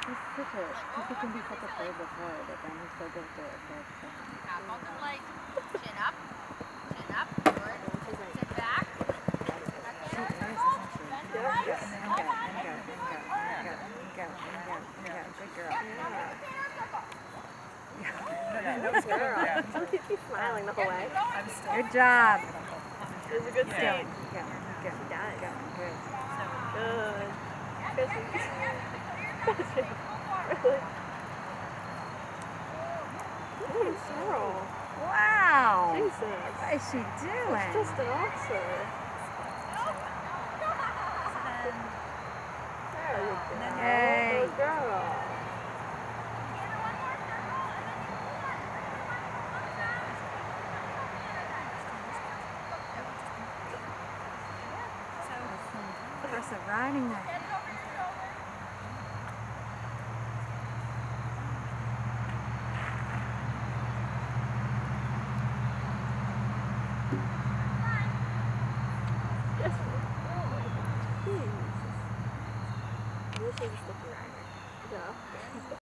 He's such a, because he can be such a play before, but then he's so good to affect second. Apple to leg. Chin up. Chin up. Forward. Sit back. She is, isn't she? Go, and then go, and go, and go, and go, and go, and go, and go. Good girl. Good girl. She's smiling the whole way. Good job. It was a good scene. Go, go, go, go, good. Good. Really? Ooh, Daryl. Wow. Jesus. What is she doing? It's just an officer. There you go. Yay. Good girl. Aggressive riding there. This is just looking right. Yeah.